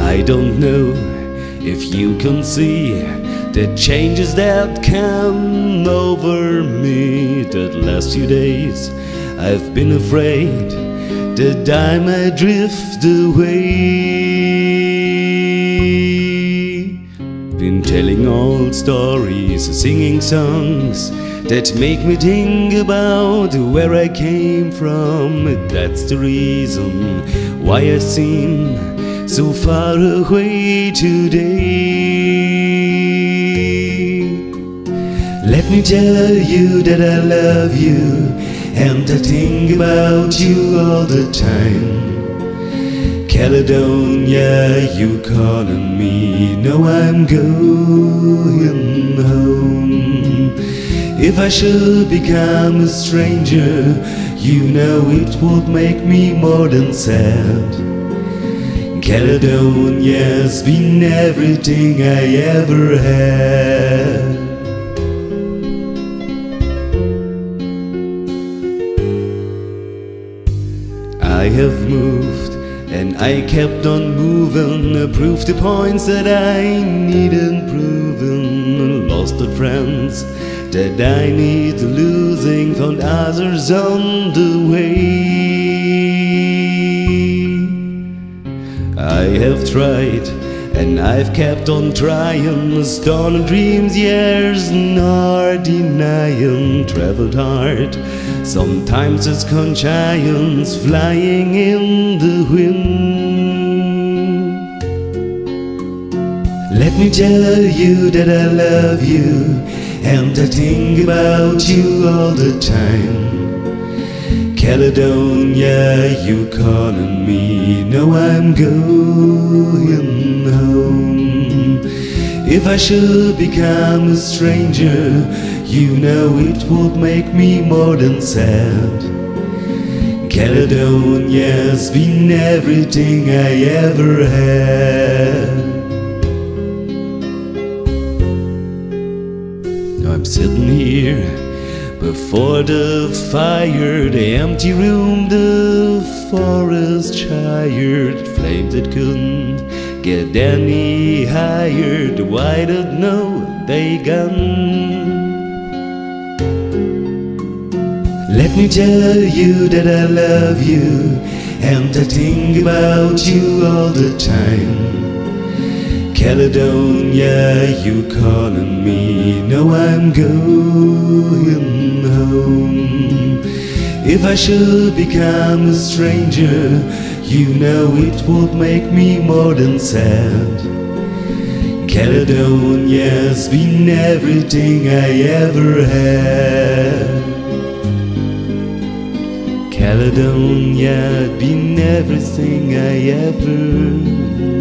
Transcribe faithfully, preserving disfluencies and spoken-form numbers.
I don't know if you can see the changes that come over me. That last few days I've been afraid that I might drift away. Been telling old stories, singing songs that make me think about where I came from. That's the reason why I seem so far away today. Let me tell you that I love you, and I think about you all the time. Caledonia, you calling me, no, I'm going home. If I should become a stranger, you know it would make me more than sad. Caledonia's been everything I ever had. I have moved and I kept on moving, proved the points that I needed proven, lost the friends that I need losing, found others on the way. I have tried and I've kept on trying, stolen dreams, years nor denying, traveled hard, sometimes as conscience flying in the wind. Let me tell you that I love you, and I think about you all the time. Caledonia, you calling me, no, I'm going home. If I should become a stranger, you know it would make me more than sad. Caledonia's been everything I ever had. I'm sitting here before the fire, the empty room, the forest tired, flames that couldn't get any higher, the white that know they gone. Let me tell you that I love you, and I think about you all the time. Caledonia, you calling me, no, I'm going home. If I should become a stranger, you know it would make me more than sad. Caledonia's been everything I ever had. Caledonia, been everything I ever